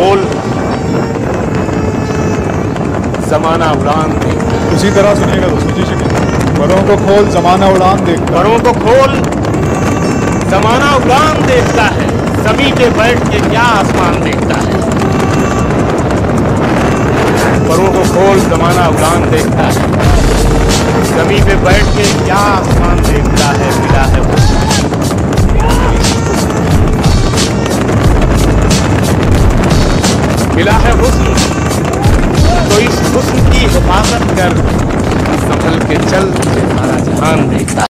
खोल जमाना उड़ान देखता है। उसी तरह सुनिएगा दोस्तों जी शिके। परों को खोल जमाना उड़ान देखता है। परों को खोल जमाना उड़ान देखता है। जमीन पे बैठ के क्या आसमान देखता है। परों को खोल जमाना उड़ान देखता है। जमीन पे बैठ के क्या आसमान देखता है। मिला है मिला है हुस्न, तो इस हुस्न की हिफाजत कर, संभल के चल, सारा जहान देखता है।